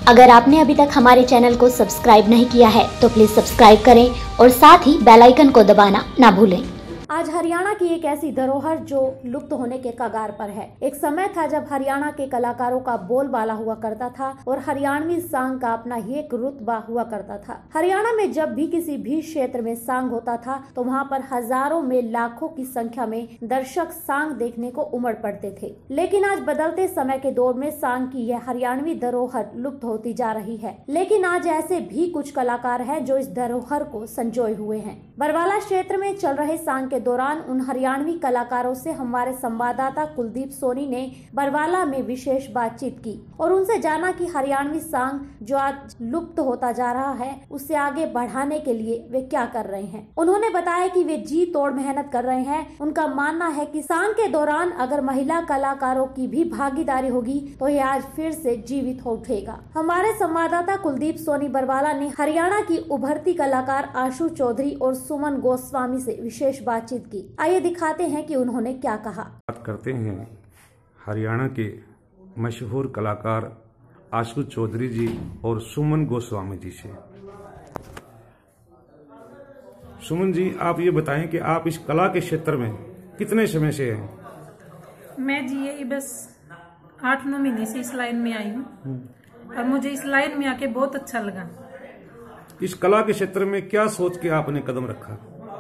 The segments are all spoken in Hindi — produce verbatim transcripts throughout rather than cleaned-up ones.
अगर आपने अभी तक हमारे चैनल को सब्सक्राइब नहीं किया है तो प्लीज सब्सक्राइब करें और साथ ही बेल आइकन को दबाना ना भूलें। आज हरियाणा की एक ऐसी धरोहर जो लुप्त होने के कगार पर है। एक समय था जब हरियाणा के कलाकारों का बोलबाला हुआ करता था और हरियाणवी सांग का अपना ही एक रुतबा हुआ करता था। हरियाणा में जब भी किसी भी क्षेत्र में सांग होता था तो वहाँ पर हजारों में लाखों की संख्या में दर्शक सांग देखने को उमड़ पड़ते थे। लेकिन आज बदलते समय के दौर में सांग की यह हरियाणवी धरोहर लुप्त होती जा रही है। लेकिन आज ऐसे भी कुछ कलाकार हैं जो इस धरोहर को संजोए हुए हैं। बरवाला क्षेत्र में चल रहे सांग के दौरान उन हरियाणवी कलाकारों से हमारे संवाददाता कुलदीप सोनी ने बरवाला में विशेष बातचीत की और उनसे जाना कि हरियाणवी सांग जो आज लुप्त होता जा रहा है उसे आगे बढ़ाने के लिए वे क्या कर रहे हैं। उन्होंने बताया कि वे जी तोड़ मेहनत कर रहे हैं। उनका मानना है कि सांग के दौरान अगर महिला कलाकारों की भी भागीदारी होगी तो ये आज फिर से जीवित हो उठेगा। हमारे संवाददाता कुलदीप सोनी बरवाला ने हरियाणा की उभरती कलाकार आशु चौधरी और सुमन गोस्वामी से विशेष बातचीत की। आइए दिखाते हैं कि उन्होंने क्या कहा। बात करते हैं हरियाणा के मशहूर कलाकार आशु चौधरी जी और सुमन गोस्वामी जी से। सुमन जी, आप ये बताएं कि आप इस कला के क्षेत्र में कितने समय से हैं? मैं जी ये बस आठ नौ महीने से इस लाइन में आई हूँ और मुझे इस लाइन में आके बहुत अच्छा लगा। इस कला के क्षेत्र में क्या सोच के आपने कदम रखा?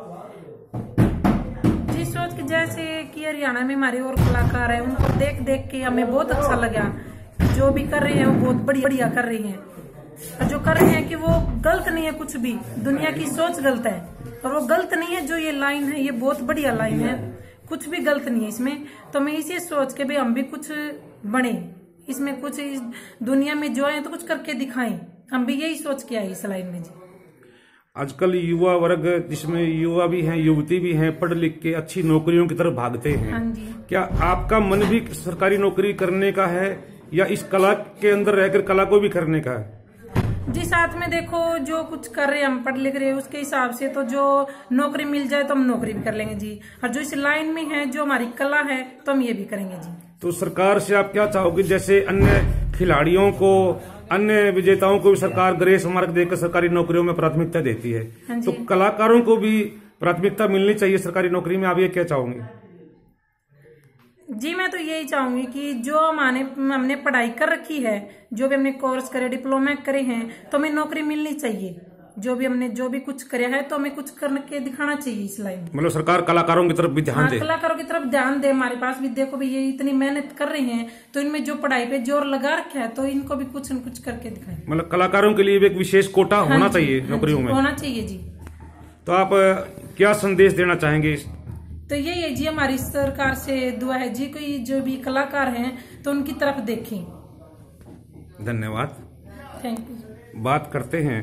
जी सोच के जैसे कि हरियाणा में हमारे और कलाकार हैं, उनको देख देख के हमें बहुत अच्छा लगा। जो भी कर रहे हैं वो बहुत बढ़िया बढ़िया कर रहे हैं और जो कर रहे हैं कि वो गलत नहीं है कुछ भी। दुनिया की सोच गलत है और वो गलत नहीं है। जो ये लाइन है ये बहुत बढ़िया लाइन है, कुछ भी गलत नहीं है इसमें। तो मैं इसे सोच के भी हम भी कुछ बने इसमें, कुछ इस दुनिया में जो है तो कुछ करके दिखाएं। हम भी यही सोच के आए इस लाइन में जी। आजकल युवा वर्ग जिसमें युवा भी हैं युवती भी हैं पढ़ लिख के अच्छी नौकरियों की तरफ भागते हैं। हाँ जी। क्या आपका मन भी सरकारी नौकरी करने का है या इस कला के अंदर रहकर कला को भी करने का है? जी साथ में देखो जो कुछ कर रहे हैं हम पढ़ लिख रहे हैं उसके हिसाब से तो जो नौकरी मिल जाए तो हम नौकरी भी कर लेंगे जी। और जो इस लाइन में है जो हमारी कला है तो हम ये भी करेंगे जी। तो सरकार से आप क्या चाहोगे? जैसे अन्य खिलाड़ियों को अन्य विजेताओं को भी सरकार ग्रेस मार्क देकर सरकारी नौकरियों में प्राथमिकता देती है, तो कलाकारों को भी प्राथमिकता मिलनी चाहिए सरकारी नौकरी में। आप ये क्या चाहोगे? जी मैं तो यही चाहूंगी कि जो हमारे हमने पढ़ाई कर रखी है, जो भी हमने कोर्स करे डिप्लोमा करे हैं तो हमें नौकरी मिलनी चाहिए। जो भी हमने जो भी कुछ कराया है तो हमें कुछ करके दिखाना चाहिए इस लाइन। मतलब सरकार कलाकारों की तरफ भी ध्यान दे। कलाकारों की तरफ ध्यान दे। हमारे पास भी देखो भी ये इतनी मेहनत कर रहे हैं तो इनमें जो पढ़ाई पे जोर लगा रखा है तो इनको भी कुछ न कुछ करके दिखाएं। मतलब कलाकारों के लिए भी एक विशेष कोटा होना चाहिए नौकरियों में। होना चाहिए जी। तो आप क्या संदेश देना चाहेंगे? तो यही है जी, हमारी सरकार से दुआ है जी कोई जो भी कलाकार हैं तो उनकी तरफ देखें। धन्यवाद, थैंक यू। बात करते हैं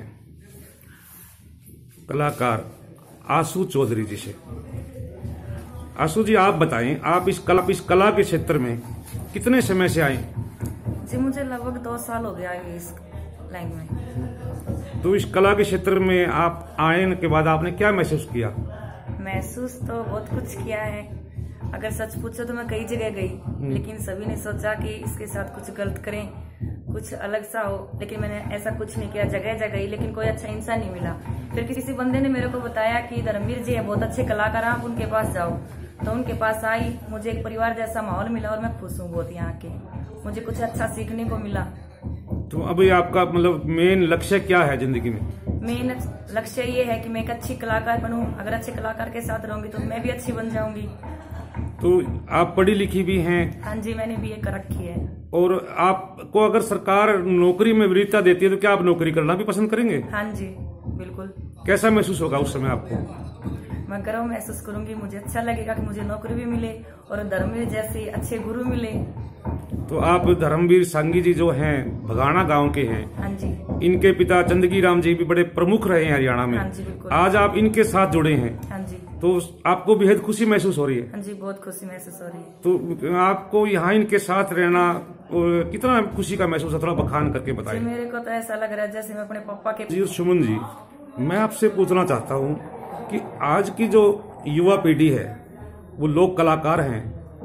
कलाकार आशु चौधरी जी से। आशु जी, आप बताएं, आप इस कला इस कला के क्षेत्र में कितने समय से आए? जी मुझे लगभग दो साल हो गया है इस लाइन में। तो इस कला के क्षेत्र में आप आने के बाद आपने क्या महसूस किया? महसूस तो बहुत कुछ किया है। अगर सच पूछो तो मैं कई जगह गई, लेकिन सभी ने सोचा कि इसके साथ कुछ गलत करें, कुछ अलग सा हो, लेकिन मैंने ऐसा कुछ नहीं किया। जगह जगह गई लेकिन कोई अच्छा इंसान नहीं मिला। फिर किसी बंदे ने मेरे को बताया कि धर्मवीर जी है बहुत अच्छे कलाकार, आप उनके पास जाओ। तो उनके पास आई, मुझे एक परिवार जैसा माहौल मिला और मैं खुश हूँ बहुत यहाँ के। मुझे कुछ अच्छा सीखने को मिला। तो अभी आपका मतलब मेन लक्ष्य क्या है जिंदगी में? मेन लक्ष्य ये है कि मैं एक अच्छी कलाकार बनूं। अगर अच्छे कलाकार के साथ रहूंगी तो मैं भी अच्छी बन जाऊंगी। तो आप पढ़ी लिखी भी हैं? हाँ जी, मैंने बीए कर रखी है। और आपको अगर सरकार नौकरी में वरीयता देती है तो क्या आप नौकरी करना भी पसंद करेंगे? हाँ जी बिल्कुल। कैसा महसूस होगा उस समय आपको? मैं गर्व महसूस करूंगी। मुझे अच्छा लगेगा कि मुझे नौकरी भी मिले और धर्मवीर जैसे अच्छे गुरु मिले। तो आप धर्मवीर सांगी जी जो हैं भगाना गांव के हैं। हाँ जी। इनके पिता चंदगी राम जी भी बड़े प्रमुख रहे हैं हरियाणा में। हाँ जी बिल्कुल। आज आप इनके साथ जुड़े हैं। हाँ जी। तो आपको बेहद खुशी महसूस हो रही है? हाँ जी बहुत खुशी महसूस हो रही है। तो आपको यहाँ इनके साथ रहना और कितना खुशी का महसूस है, थोड़ा बखान करके बताइए। मेरे को तो ऐसा लग रहा है जैसे मैं अपने पापा के। जी सुमन जी, मैं आपसे पूछना चाहता हूँ कि आज की जो युवा पीढ़ी है वो लोक कलाकार हैं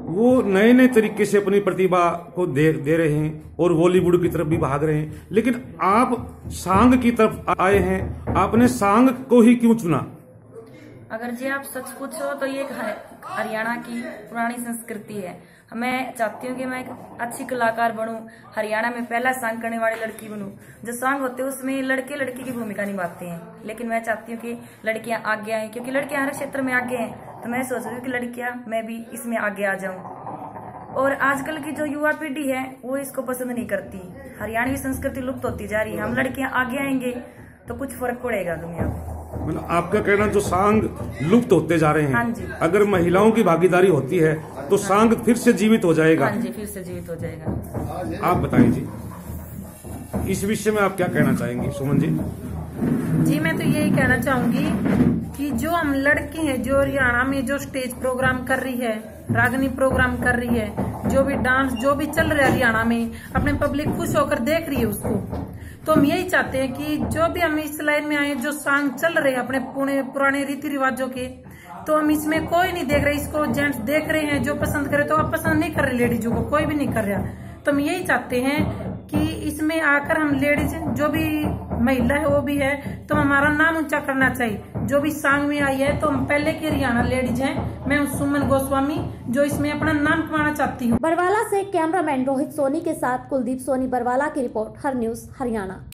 वो नए नए तरीके से अपनी प्रतिभा को दे दे रहे हैं और बॉलीवुड की तरफ भी भाग रहे हैं। लेकिन आप सांग की तरफ आए हैं, आपने सांग को ही क्यों चुना? अगर जी आप सच पूछो तो ये एक हरियाणा की पुरानी संस्कृति है। मैं चाहती हूँ कि मैं एक अच्छी कलाकार बनूं, हरियाणा में पहला सांग करने वाली लड़की बनूं। जो सांग होते हैं उसमें लड़के लड़की की भूमिका निभाते हैं, लेकिन मैं चाहती हूँ कि लड़कियां आगे आए, क्योंकि लड़कियां हर क्षेत्र में आगे हैं। तो मैं सोच रही हूँ कि लड़कियां मैं भी इसमें आगे आ जाऊं। और आजकल की जो युवा पीढ़ी है वो इसको पसंद नहीं करती। हरियाणवी संस्कृति लुप्त होती जा रही है। हम लड़कियां आगे आएंगे तो कुछ फर्क पड़ेगा दुनिया में। मतलब आपका कहना जो सांग लुप्त होते जा रहे हैं, हाँ जी। अगर महिलाओं की भागीदारी होती है तो सांग फिर से जीवित हो जाएगा। हाँ जी, फिर से जीवित हो जाएगा। आप बताएं जी, इस विषय में आप क्या कहना चाहेंगी सुमन जी? जी मैं तो यही कहना चाहूंगी कि जो हम लड़की हैं, जो हरियाणा में जो स्टेज प्रोग्राम कर रही है, रागनी प्रोग्राम कर रही है, जो भी डांस जो भी चल रहा है हरियाणा में, अपने पब्लिक खुश होकर देख रही है उसको। तो हम यही चाहते हैं कि जो भी हम इस लाइन में आए, जो सॉन्ग चल रहे हैं अपने पुणे पुराने रीति रिवाजों के, तो हम इसमें कोई नहीं देख रहे, इसको जेंट्स देख रहे हैं, जो पसंद करे तो अब पसंद नहीं कर रहे, लेडीजों को कोई भी नहीं कर रहा। तो हम यही चाहते हैं कि इसमें आकर हम लेडीज जो भी महिला है वो भी है तो हमारा नाम ऊंचा करना चाहिए। जो भी सॉन्ग में आई है तो हम पहले की हरियाणा लेडीज हैं। मैं हूँ सुमन गोस्वामी जो इसमें अपना नाम कमाना चाहती हूँ। बरवाला से कैमरामैन रोहित सोनी के साथ कुलदीप सोनी बरवाला की रिपोर्ट, हर न्यूज हरियाणा।